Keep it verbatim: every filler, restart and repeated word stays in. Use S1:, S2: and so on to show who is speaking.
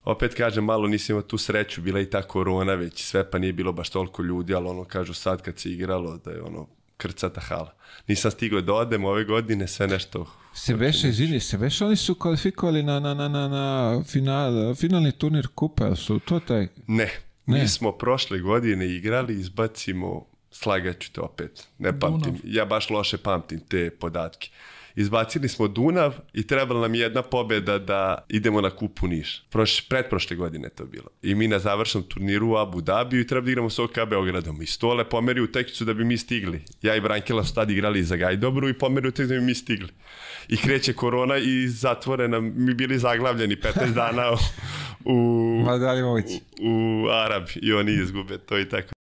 S1: opet kažem, malo nisam imao tu sreću, bila i ta korona već, sve pa nije bilo baš toliko ljudi, ali ono kažu sad kad se igralo da je ono krcata hala. Nisam stigao da odem ove godine, sve nešto...
S2: Se beše, izvini, se beše, oni su kvalifikovali na, na, na, na, na final, finalni turnir kupa, ali su to taj...
S1: Ne,
S2: ne,
S1: mi smo prošle godine igrali, izbacimo, slagaću te opet, ne pamtim, Dunav. Ja baš loše pamtim te podatke. Izbacili smo Dunav i trebala nam jedna pobjeda da idemo na kupu Niš. Proš, pretprošle godine to bilo. I mi na završnom turniru u Abu Dhabiju i treba da igramo s O K Beogradom. I Stole pomeri u tekstu da bi mi stigli. Ja i Brankela su tad igrali za Gajdobru i pomeri u tekstu da bi mi stigli. I kreće korona i zatvorena, mi bili zaglavljeni petnaest dana u, u, u, u Arab i oni izgube to i tako.